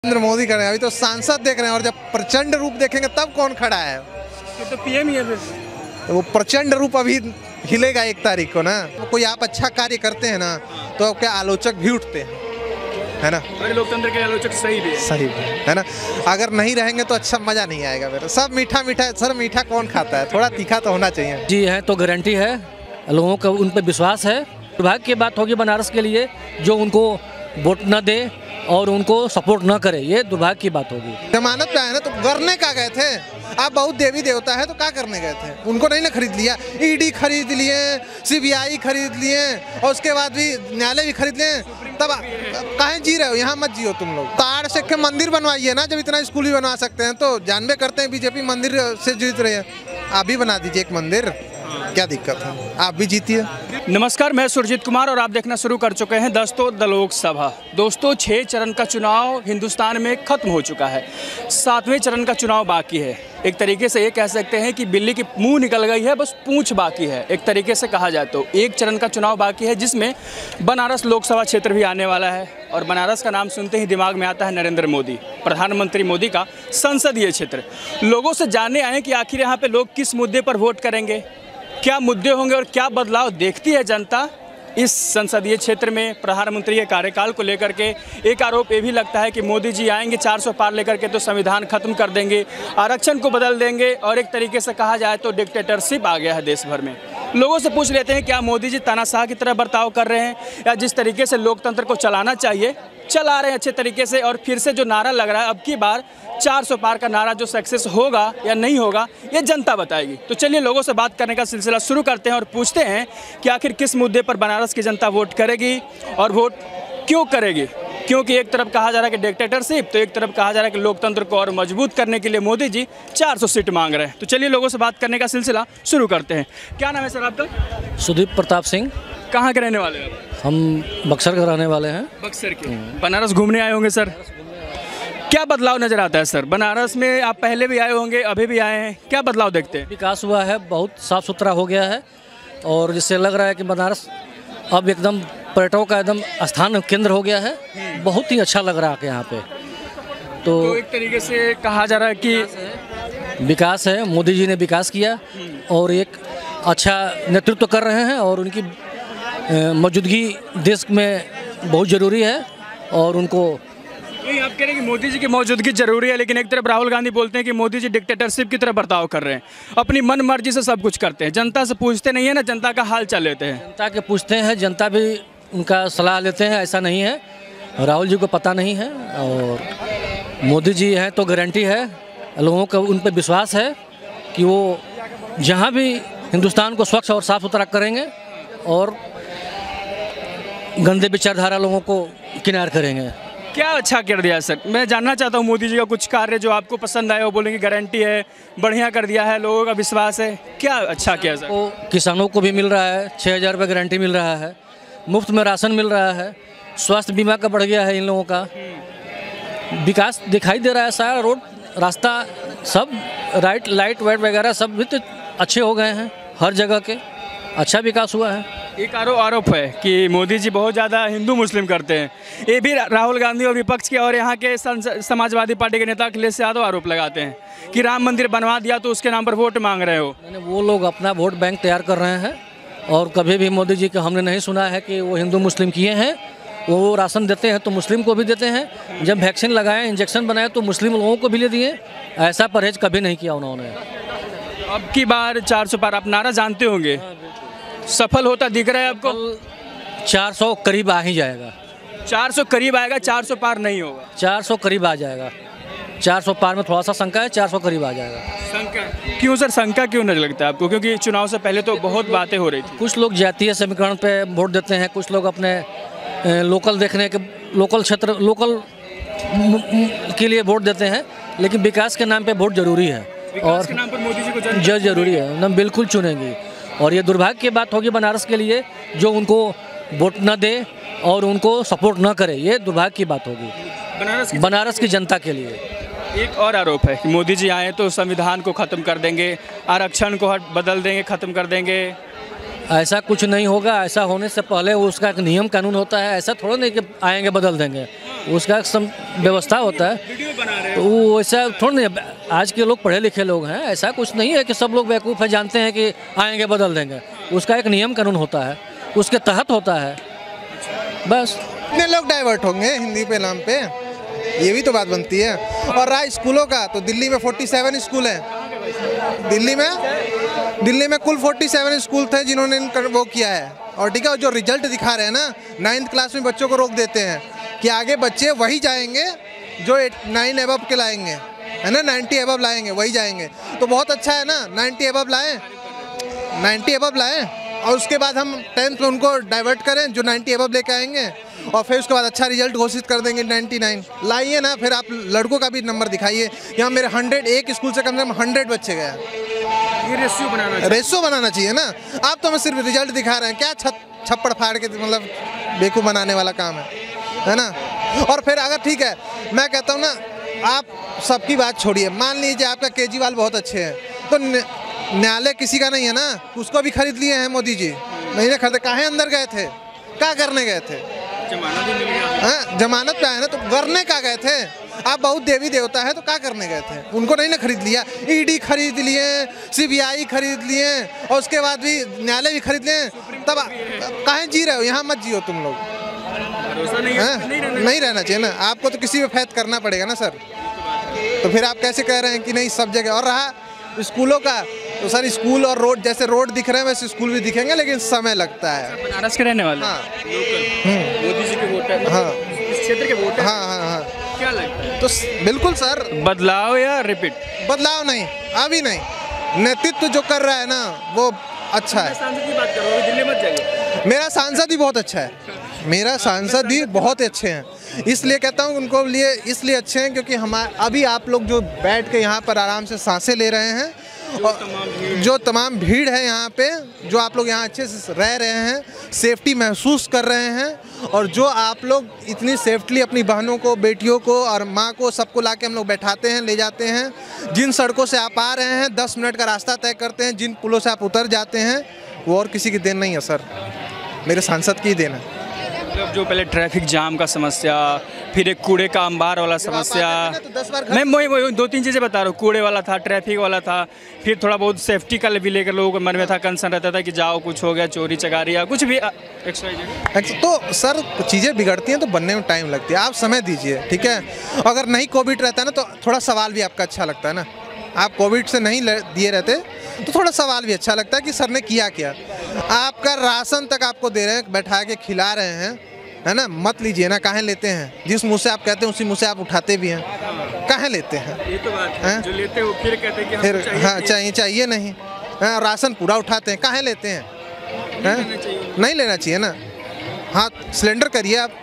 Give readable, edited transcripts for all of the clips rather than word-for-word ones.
नरेंद्र मोदी कर रहे हैं, अभी तो सांसद देख रहे हैं और जब प्रचंड रूप देखेंगे तब कौन खड़ा है। तो पीएम ही है फिर। तो वो प्रचंड रूप अभी हिलेगा 1 तारीख को ना। तो कोई आप अच्छा कार्य करते हैं ना तो आपके आलोचक भी उठते हैं, है ना। लोकतंत्र के आलोचक सही भी है ना। अगर नहीं रहेंगे तो अच्छा मजा नहीं आएगा। फिर सब मीठा मीठा, सर मीठा कौन खाता है, थोड़ा तीखा तो होना चाहिए। जी है तो गारंटी है, लोगों का उन पर विश्वास है। दुर्भाग्य की बात होगी बनारस के लिए जो उनको वोट न दे और उनको सपोर्ट न करे, ये दुर्भाग्य की बात होगी। जमानत पे आए ना तो करने का गए थे। आप बहुत देवी देवता है तो क्या करने गए थे, उनको नहीं ना खरीद लिया। ईडी खरीद लिए, सीबीआई खरीद लिए और उसके बाद भी न्यायालय भी खरीद लिए। तब काहे जी रहे हो, यहाँ मत जियो तुम लोग। ताड़ से के मंदिर बनवाइए ना, जब इतना स्कूल भी बनवा सकते हैं तो। जानबे करते हैं बीजेपी मंदिर से जीत रही है, आप भी बना दीजिए एक मंदिर, क्या दिक्कत है, आप भी जीतिए। नमस्कार, मैं सुरजीत कुमार और आप देखना शुरू कर चुके हैं दोस्तों द लोकसभा। दोस्तों 6 चरण का चुनाव हिंदुस्तान में खत्म हो चुका है, 7वें चरण का चुनाव बाकी है। एक तरीके से ये कह सकते हैं कि बिल्ली की मुंह निकल गई है, बस पूंछ बाकी है। एक तरीके से कहा जाए तो 1 चरण का चुनाव बाकी है जिसमें बनारस लोकसभा क्षेत्र भी आने वाला है। और बनारस का नाम सुनते ही दिमाग में आता है नरेंद्र मोदी, प्रधानमंत्री मोदी का संसदीय क्षेत्र। लोगों से जानने आए कि आखिर यहाँ पे लोग किस मुद्दे पर वोट करेंगे, क्या मुद्दे होंगे और क्या बदलाव देखती है जनता इस संसदीय क्षेत्र में प्रधानमंत्री के कार्यकाल को लेकर के। एक आरोप ये भी लगता है कि मोदी जी आएंगे 400 पार लेकर के तो संविधान खत्म कर देंगे, आरक्षण को बदल देंगे और एक तरीके से कहा जाए तो डिक्टेटरशिप आ गया है देश भर में। लोगों से पूछ लेते हैं क्या मोदी जी तानाशाह की तरह बर्ताव कर रहे हैं या जिस तरीके से लोकतंत्र को चलाना चाहिए चला रहे हैं अच्छे तरीके से। और फिर से जो नारा लग रहा है अब की बार 400 पार का नारा जो सक्सेस होगा या नहीं होगा ये जनता बताएगी। तो चलिए लोगों से बात करने का सिलसिला शुरू करते हैं और पूछते हैं कि आखिर किस मुद्दे पर बनारस की जनता वोट करेगी और वोट क्यों करेगी। क्योंकि एक तरफ कहा जा रहा है कि डिक्टेटरशिप, तो एक तरफ कहा जा रहा है कि लोकतंत्र को और मजबूत करने के लिए मोदी जी 400 सीट मांग रहे हैं। तो चलिए लोगों से बात करने का सिलसिला शुरू करते हैं। क्या नाम है सर आपका? सुदीप प्रताप सिंह। कहाँ के रहने वाले हैं? हम बक्सर के रहने वाले हैं। बक्सर के। बनारस घूमने आए होंगे सर, क्या बदलाव नज़र आता है सर बनारस में? आप पहले भी आए होंगे, अभी भी आए हैं, क्या बदलाव देखते हैं? विकास हुआ है, बहुत साफ़ सुथरा हो गया है और जिससे लग रहा है कि बनारस अब एकदम पर्यटकों का एकदम स्थान केंद्र हो गया है। बहुत ही अच्छा लग रहा है यहाँ पे। तो एक तरीके से कहा जा रहा है कि विकास है, मोदी जी ने विकास किया और एक अच्छा नेतृत्व कर रहे हैं और उनकी मौजूदगी देश में बहुत ज़रूरी है और उनको नहीं। आप कह रहे हैं कि मोदी जी की मौजूदगी जरूरी है, लेकिन एक तरफ राहुल गांधी बोलते हैं कि मोदी जी डिक्टेटरशिप की तरह बर्ताव कर रहे हैं, अपनी मन मर्जी से सब कुछ करते हैं, जनता से पूछते नहीं है ना, जनता का हाल चाल लेते हैं। जनता के पूछते हैं, जनता भी उनका सलाह लेते हैं, ऐसा नहीं है। राहुल जी को पता नहीं है और मोदी जी हैं तो गारंटी है, लोगों का उन पर विश्वास है कि वो जहाँ भी हिंदुस्तान को स्वच्छ और साफ सुथरा करेंगे और गंदे विचारधारा लोगों को किनार करेंगे। क्या अच्छा कर दिया सर? मैं जानना चाहता हूँ मोदी जी का कुछ कार्य जो आपको पसंद आए, वो बोलेंगे गारंटी है, बढ़िया कर दिया है, लोगों का विश्वास है, क्या अच्छा किया सर? तो किसानों को भी मिल रहा है, 6,000 रुपये गारंटी मिल रहा है, मुफ्त में राशन मिल रहा है, स्वास्थ्य बीमा का बढ़ गया है इन लोगों का, विकास दिखाई दे रहा है, सारा रोड रास्ता सब लाइट वाइट वगैरह सब भी तो अच्छे हो गए हैं, हर जगह के अच्छा विकास हुआ है। एक आरोप है कि मोदी जी बहुत ज़्यादा हिंदू मुस्लिम करते हैं, ये भी राहुल गांधी और विपक्ष के और यहाँ के समाजवादी पार्टी के नेता अखिलेश यादव आरोप लगाते हैं कि राम मंदिर बनवा दिया तो उसके नाम पर वोट मांग रहे हो। वो लोग अपना वोट बैंक तैयार कर रहे हैं और कभी भी मोदी जी का हमने नहीं सुना है कि वो हिंदू मुस्लिम किए हैं। वो राशन देते हैं तो मुस्लिम को भी देते हैं, जब वैक्सीन लगाए, इंजेक्शन बनाए तो मुस्लिम लोगों को भी ले दिए, ऐसा परहेज कभी नहीं किया उन्होंने। अब की बार 400 पार आप नारा जानते होंगे, सफल होता दिख रहा है आपको? 400 करीब आ ही जाएगा। 400 करीब आएगा, 400 पार नहीं होगा। 400 करीब आ जाएगा, 400 पार में थोड़ा सा शंका है, 400 करीब आ जाएगा। शंका क्यों सर? शंका क्यों नहीं लगता है आपको? क्योंकि चुनाव से पहले तो बहुत बातें हो रही थी। कुछ लोग जातीय समीकरण पे वोट देते हैं, कुछ लोग अपने लोकल देखने के लोकल क्षेत्र लोकल के लिए वोट देते हैं, लेकिन विकास के नाम पे वोट जरूरी है और के नाम पर मोदी जी को जरूरी है ना, बिल्कुल चुनेंगी। और ये दुर्भाग्य की बात होगी बनारस के लिए जो उनको वोट न दे और उनको सपोर्ट न करे, ये दुर्भाग्य की बात होगी बनारस की जनता के लिए। एक और आरोप है कि मोदी जी आए तो संविधान को ख़त्म कर देंगे, आरक्षण को बदल देंगे, ख़त्म कर देंगे, ऐसा कुछ नहीं होगा। ऐसा होने से पहले उसका एक नियम कानून होता है। ऐसा थोड़ा नहीं कि आएंगे बदल देंगे, उसका एक व्यवस्था होता है। तो वो ऐसा थोड़ा नहीं, आज के लोग पढ़े लिखे लोग हैं, ऐसा कुछ नहीं है कि सब लोग बेवकूफ़ है, जानते हैं कि आएंगे बदल देंगे। उसका एक नियम कानून होता है, उसके तहत होता है बस। कितने लोग डाइवर्ट होंगे हिंदी पे नाम पे, ये भी तो बात बनती है। और रहा स्कूलों का, तो दिल्ली में 47 स्कूल हैं। दिल्ली में कुल 47 स्कूल थे जिन्होंने वो किया है। और ठीक है, जो रिजल्ट दिखा रहे हैं ना, 9th क्लास में बच्चों को रोक देते हैं कि आगे बच्चे वही जाएंगे जो 9 एबव के लाएंगे, है ना, 90 एबव लाएंगे, वही जाएंगे। तो बहुत अच्छा है ना, 90 एबव लाएं और उसके बाद हम 10th में उनको डाइवर्ट करें जो 90 एबव लेके आएंगे, और फिर उसके बाद अच्छा रिजल्ट घोषित कर देंगे 99 लाइए ना। फिर आप लड़कों का भी नंबर दिखाइए, यहाँ मेरे 100 एक स्कूल से कम से कम 100 बच्चे गए। ये रेशियो बनाना चाहिए ना। आप तो हमें सिर्फ रिजल्ट दिखा रहे हैं, क्या छप्पड़ फाड़ के मतलब बेवकूफ़ बनाने वाला काम है ना। और फिर अगर ठीक है, मैं कहता हूँ ना, आप सबकी बात छोड़िए, मान लीजिए आपका केजरीवाल बहुत अच्छे हैं, तो न्यायालय किसी का नहीं है ना, उसको भी खरीद लिए हैं मोदी जी। नहीं ना खरीदे, काहे अंदर गए थे, क्या करने गए थे? जमानत पे आए ना, तो करने क्या गए थे? आप बहुत देवी देवता है तो क्या करने गए थे? उनको नहीं ना खरीद लिया, ईडी खरीद लिए, सीबीआई खरीद लिए, और उसके बाद भी न्यायालय भी खरीद लिए, तब काहे जी रहे हो? यहाँ मत जियो तुम लोग। नहीं रहना चाहिए ना, आपको तो किसी पे फैत करना पड़ेगा ना सर। तो फिर आप कैसे कह रहे हैं कि नहीं सब जगह? और रहा स्कूलों का, तो सर स्कूल और रोड, जैसे रोड दिख रहे हैं वैसे स्कूल भी दिखेंगे, लेकिन समय लगता है। बनारस के रहने वाले? हाँ, मोदी जी के वोट है। हाँ, इस क्षेत्र के वोट है। हाँ। क्या लगता है? तो बिल्कुल सर, बदलाव या रिपीट? बदलाव नहीं, अभी नहीं। नेतृत्व जो कर रहा है ना वो अच्छा है। सांसद की बात कर रहा हूँ, दिल्ली मत जाइए। मेरा सांसद ही बहुत अच्छा है, मेरा सांसद ही बहुत अच्छे हैं। इसलिए कहता हूँ उनको लिए इसलिए अच्छे हैं क्योंकि अभी आप लोग जो बैठ के यहाँ पर आराम से सांसें ले रहे हैं, और जो तमाम भीड़ है यहाँ पे, जो आप लोग यहाँ अच्छे से रह रहे हैं, सेफ्टी महसूस कर रहे हैं, और जो आप लोग इतनी सेफ्टली अपनी बहनों को, बेटियों को और माँ को सबको लाके हम लोग बैठाते हैं, ले जाते हैं, जिन सड़कों से आप आ रहे हैं 10 मिनट का रास्ता तय करते हैं, जिन पुलों से आप उतर जाते हैं, वो और किसी की देन नहीं है सर, मेरे सांसद की देन है। जो पहले ट्रैफिक जाम का समस्या, फिर एक कूड़े का अंबार वाला समस्या, मैं वही 2-3 चीज़ें बता रहा हूँ। कूड़े वाला था, ट्रैफिक वाला था, फिर थोड़ा बहुत सेफ्टी का भी लेकर लोगों के मन में था, कंसर्न रहता था कि जाओ कुछ हो गया, चोरी चकारी या कुछ भी तो सर चीज़ें बिगड़ती हैं तो बनने में टाइम लगती है, आप समय दीजिए, ठीक है। अगर नहीं कोविड रहता है ना तो थोड़ा सवाल भी आपका अच्छा लगता है ना। आप कोविड से नहीं दिए रहते तो थोड़ा सवाल भी अच्छा लगता है कि सर ने किया क्या। आपका राशन तक आपको दे रहे हैं, बैठा के खिला रहे हैं, है ना। मत लीजिए ना, काहे लेते हैं? जिस मुँह से आप कहते हैं उसी मुँह से आप उठाते भी हैं, काहे लेते हैं? ये तो बात है। जो लेते हैं वो फिर कहते हैं कि फिर हाँ चाहिए नहीं, हाँ, राशन पूरा उठाते हैं, काहे लेते हैं? नहीं लेना चाहिए ना। हाँ, सिलेंडर करिए आप,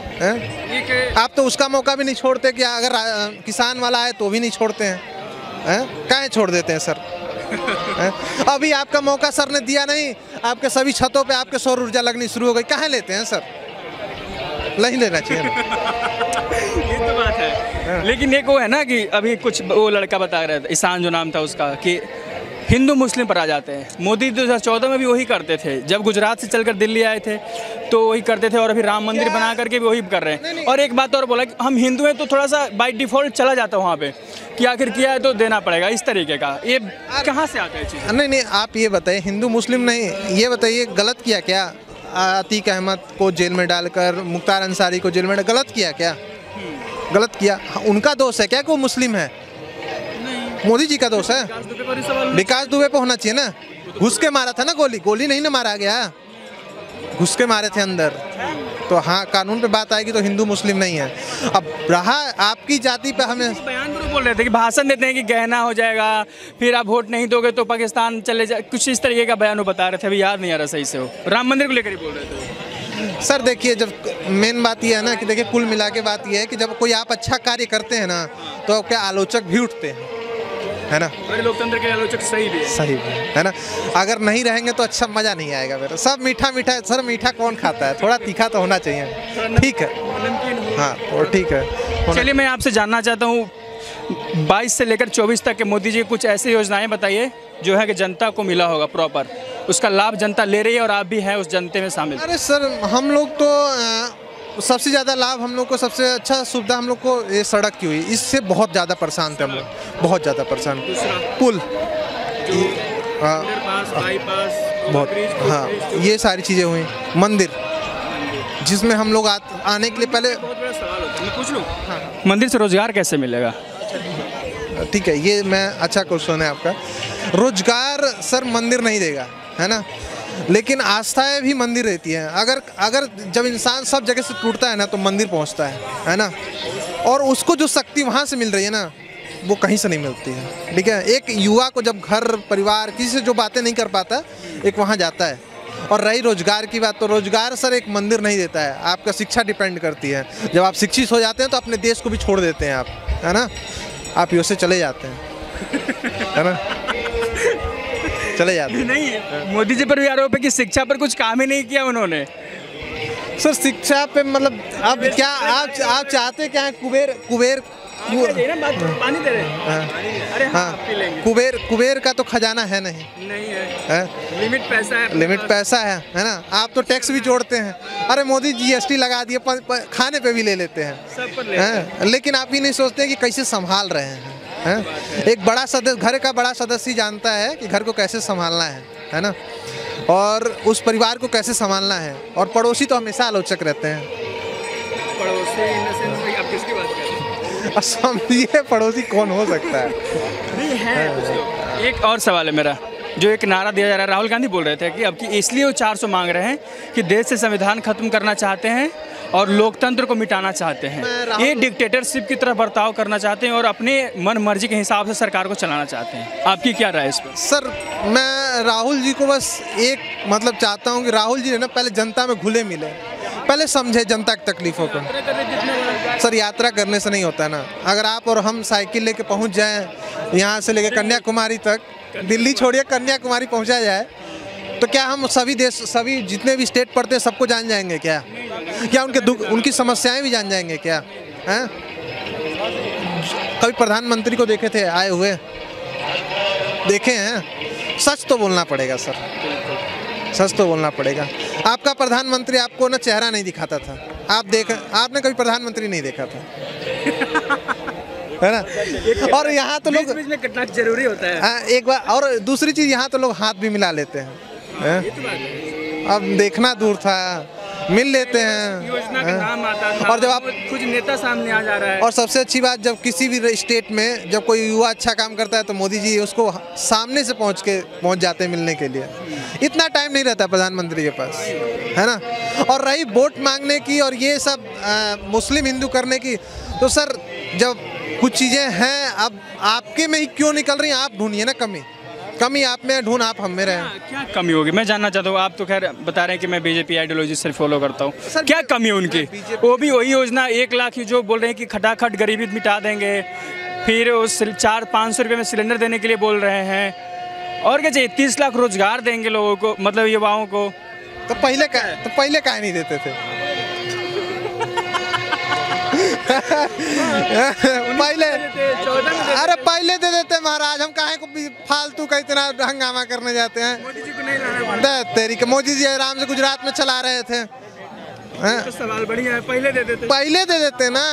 आप तो उसका मौका भी नहीं छोड़ते कि अगर किसान वाला आए तो भी नहीं छोड़ते हैं, काहे छोड़ देते हैं सर? अभी आपका मौका सर ने दिया नहीं, आपके सभी छतों पे आपके सौर ऊर्जा लगनी शुरू हो गई, काहे लेते हैं सर? नहीं लेना चाहिए ना। ये तो बात है। लेकिन एक वो है ना कि अभी कुछ वो लड़का बता रहा था, ईशान जो नाम था उसका, कि हिंदू मुस्लिम पर आ जाते हैं। मोदी 2014 में भी वही करते थे, जब गुजरात से चलकर दिल्ली आए थे तो वही करते थे, और अभी राम मंदिर बना करके भी वही कर रहे हैं। और एक बात और बोला कि हम हिंदू हैं तो थोड़ा सा बाय डिफ़ॉल्ट चला जाता है वहाँ पे कि आखिर किया है तो देना पड़ेगा, इस तरीके का। ये कहाँ से आता है चीज़? नहीं, आप ये बताइए, हिंदू मुस्लिम नहीं, ये बताइए गलत किया क्या? अतीक अहमद को जेल में डालकर, मुख्तार अंसारी को जेल में गलत किया क्या? गलत किया। उनका दोष है क्या कि वो मुस्लिम है? मोदी जी का दोष है? विकास दुबे पे होना चाहिए ना। घुस के मारा था ना, गोली नहीं ना मारा गया, घुस के मारे थे अंदर। तो हाँ, कानून पे बात आएगी तो हिंदू मुस्लिम नहीं है। अब रहा आपकी जाति पे, हमें बयान बोल रहे थे कि भाषण देते हैं कि गहना हो जाएगा, फिर आप वोट नहीं दोगे तो पाकिस्तान चले जाए, कुछ इस तरीके का बयान वो बता रहे थे, अभी याद नहीं आ रहा सही से। वो राम मंदिर को लेकर ही बोल रहे थे। सर देखिए, जब मेन बात यह है ना कि देखिए, कुल मिला के बात यह है कि जब कोई आप अच्छा कार्य करते हैं ना तो आपके आलोचक भी उठते हैं, है ना। लोकतंत्र के आलोचक सही भी है ना। अगर नहीं रहेंगे तो अच्छा मज़ा नहीं आएगा मेरा। सब मीठा सर, मीठा कौन खाता है? थोड़ा तीखा तो होना चाहिए, ठीक है। हाँ, और ठीक है। चलिए, मैं आपसे जानना चाहता हूँ, 22 से लेकर 24 तक के मोदी जी की कुछ ऐसी योजनाएं बताइए जो है कि जनता को मिला होगा प्रॉपर, उसका लाभ जनता ले रही है और आप भी हैं उस जनते में शामिल। अरे सर, हम लोग तो सबसे ज़्यादा लाभ हम लोग को, सबसे अच्छा सुविधा हम लोग को ये सड़क की हुई, इससे बहुत ज़्यादा परेशान थे हम लोग, बहुत ज़्यादा परेशान। पुल, बहुत, हाँ, ये सारी चीज़ें हुई। मंदिर, जिसमें हम लोग आने के लिए पहले, बहुत बड़ा सवाल होता है, मैं पूछ लूँ, मंदिर से रोजगार कैसे मिलेगा? ठीक है, ये मैं, अच्छा क्वेश्चन है आपका। रोजगार सर मंदिर नहीं देगा, है ना, लेकिन आस्थाएं भी मंदिर रहती हैं। अगर जब इंसान सब जगह से टूटता है ना, तो मंदिर पहुंचता है ना, और उसको जो शक्ति वहाँ से मिल रही है ना, वो कहीं से नहीं मिलती है। ठीक है, एक युवा को जब घर परिवार किसी से जो बातें नहीं कर पाता, एक वहाँ जाता है। और रही रोजगार की बात, तो रोजगार सर एक मंदिर नहीं देता है, आपका शिक्षा डिपेंड करती है। जब आप शिक्षित हो जाते हैं तो अपने देश को भी छोड़ देते हैं आप, है ना, आप यहाँ से चले जाते हैं, है ना, चले जाते हैं। नहीं, मोदी जी पर भी आरोप है कि शिक्षा पर कुछ काम ही नहीं किया उन्होंने। सर शिक्षा पे मतलब अब क्या आप चाहते क्या है? कुबेर पानी दे रहे हैं। अरे हाँ, पी लेंगे। कुबेर का तो खजाना है नहीं है? लिमिट पैसा है ना। आप तो टैक्स भी जोड़ते हैं। अरे मोदी जीएसटी लगा दिए, खाने पे भी ले लेते हैं, सब पर लेते हैं। लेकिन आप ही नहीं सोचते कि कैसे संभाल रहे हैं। एक बड़ा सदस्य, घर का बड़ा सदस्य जानता है कि घर को कैसे संभालना है ना, और उस परिवार को कैसे संभालना है। और पड़ोसी तो हमेशा आलोचक रहते हैं। पड़ोसी आप किसकी बात कर रहे हैं? समझिए पड़ोसी कौन हो सकता है? नहीं है। एक और सवाल है मेरा, जो एक नारा दिया जा रहा है, राहुल गांधी बोल रहे थे कि अब की इसलिए वो 400 मांग रहे हैं कि देश से संविधान खत्म करना चाहते हैं और लोकतंत्र को मिटाना चाहते हैं। ये डिक्टेटरशिप की तरह बर्ताव करना चाहते हैं और अपने मन मर्जी के हिसाब से सरकार को चलाना चाहते हैं। आपकी क्या राय है इस पर? सर मैं राहुल जी को बस एक मतलब चाहता हूँ कि राहुल जी ने ना पहले जनता में घुले मिले, पहले समझे जनता की तकलीफों को। सर यात्रा करने से नहीं होता है ना। अगर आप और हम साइकिल लेके पहुंच जाएं यहाँ से लेके कन्याकुमारी तक, दिल्ली छोड़िए कन्याकुमारी पहुंचा जाए, तो क्या हम सभी जितने भी स्टेट पढ़ते हैं सबको जान जाएंगे क्या? क्या उनके दुख, उनकी समस्याएं भी जान जाएंगे क्या? हैं? कभी प्रधानमंत्री को देखे थे आए हुए? देखे हैं? सच तो बोलना पड़ेगा सर, सच तो बोलना पड़ेगा। आपका प्रधानमंत्री आपको ना चेहरा नहीं दिखाता था, आपने कभी प्रधानमंत्री नहीं देखा था, है ना। और यहाँ तो लोग बीच में कटना जरूरी होता है। एक बार और दूसरी चीज, यहाँ तो लोग हाथ भी मिला लेते हैं। अब देखना दूर था, मिल लेते हैं। योजना का नाम आता था और जब आप कुछ नेता सामने आ जा रहा है। और सबसे अच्छी बात, जब किसी भी स्टेट में जब कोई युवा अच्छा काम करता है तो मोदी जी उसको सामने से पहुंच जाते हैं मिलने के लिए। इतना टाइम नहीं रहता प्रधानमंत्री के पास, है ना। और रही वोट मांगने की और ये सब मुस्लिम हिंदू करने की, तो सर जब कुछ चीज़ें हैं अब आपके में ही क्यों निकल रही हैं, आप ढूंढिए ना कमी आप में ढूंढ, आप हम में रहे। क्या कमी होगी मैं जानना चाहता हूँ। आप तो खैर बता रहे हैं कि मैं बीजेपी आइडियोलॉजी से फॉलो करता हूँ, क्या कमी है उनकी? वो भी वही योजना 1 लाख की जो बोल रहे हैं कि खटाखट गरीबी मिटा देंगे, फिर उस 400-500 रुपये में सिलेंडर देने के लिए बोल रहे हैं, और क्या चाहिए? 30 लाख रोजगार देंगे लोगों को, मतलब युवाओं को। तो पहले काहे नहीं देते थे? पहले दे देते महाराज, हम काहे को फालतू का इतना हंगामा करने जाते हैं? मोदी जी को नहीं लाना पड़ता। तेरी के मोदी जी आराम से गुजरात में चला रहे थे। तो सवाल बढ़िया है, पहले दे देते ना।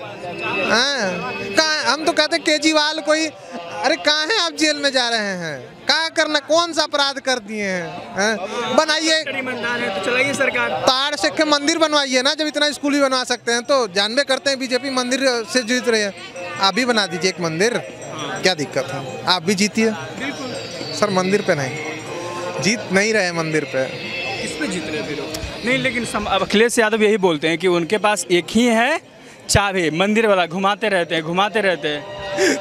हम तो कहते केजरीवाल कोई, अरे कहाँ है आप जेल में जा रहे हैं? क्या करना, कौन सा अपराध कर दिए हैं? बनाइए, तो चलाइए सरकार, ताड़ से के मंदिर बनवाइए ना। जब इतना स्कूल भी बनवा सकते हैं तो जानबे करते हैं बीजेपी मंदिर से जीत रही है। आप भी बना दीजिए एक मंदिर, क्या दिक्कत है? आप भी जीतिए सर, मंदिर पे नहीं जीत नहीं रहे, मंदिर पे किस पे जीत रहे फिर? नहीं, लेकिन अखिलेश यादव यही बोलते हैं कि उनके पास एक ही है चाबी, मंदिर वाला, घुमाते रहते हैं।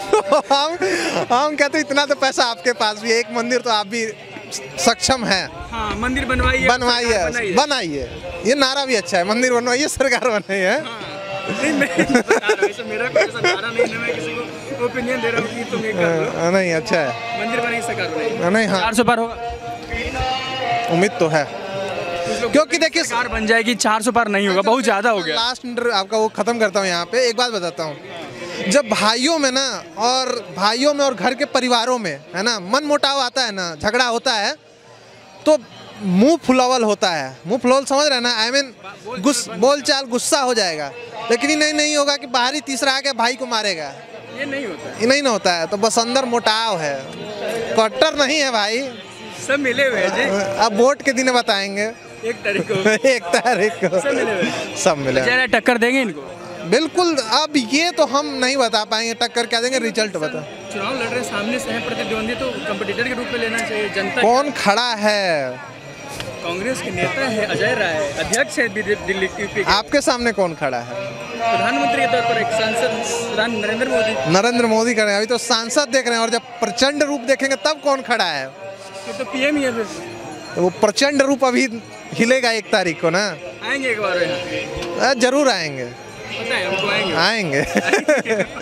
हम कहते इतना तो पैसा आपके पास भी है, एक मंदिर तो आप भी सक्षम है। हाँ, मंदिर बनवाइए। ये नारा भी अच्छा है, मंदिर बनवाइए सरकार बनाइए। नहीं, मैं बता रहा हूं, मेरा कोई ऐसा नारा नहीं है, मैं किसी को ओपिनियन दे रहा हूँ कि तुम ये कर लो। नहीं, अच्छा है, मंदिर बनाइए सरकार बनाइए। नहीं, हाँ 400 पार होगा, उम्मीद तो है। तो क्योंकि देखिए सरकार बन जाएगी 400 पार नहीं होगा, बहुत ज़्यादा हो गया। लास्ट आपका वो खत्म करता हूँ यहाँ पे, एक बात बताता हूँ। जब भाइयों में ना और घर के परिवारों में है ना मन मुटाव आता है ना, झगड़ा होता है, तो मुंह फुलावल होता है। मुंह फुलावल समझ रहे हैं ना, आई मीन बोलचाल गुस्सा हो जाएगा। लेकिन ये नहीं होगा कि बाहरी तीसरा आके भाई को मारेगा, ये नहीं होता है। ये नहीं ना होता है। तो बस अंदर मुटाव है, कट्टर नहीं है भाई, सब मिले हुए हैं जी। अब वोट के दिन बताएंगे। 1 तारीख को 1 तारीख को सब मिले हुए, सब मिले। जरा टक्कर देंगे इनको? बिल्कुल, अब ये तो हम नहीं बता पाएंगे, टक्कर क्या देंगे, रिजल्ट बता। चुनाव लड़ रहे सामने से हैं प्रतिद्वंदी, तो कंपटीटर के रूप में लेना चाहिए। जनता कौन खड़ा है? कांग्रेस के नेता है अजय राय, अध्यक्ष है दिल्ली यूपी के। आपके सामने कौन खड़ा है? प्रधानमंत्री के तौर पर एक सांसद नरेंद्र मोदी। नरेंद्र मोदी कर रहे हैं, अभी तो सांसद देख रहे हैं, और जब प्रचंड रूप देखेंगे तब कौन खड़ा है? तो पीएम ही है फिर। तो वो प्रचंड रूप अभी हिलेगा 1 तारीख को ना। आएंगे एक बार यहाँ? जरूर आएंगे, पता है हमको, आएंगे। आएंगे।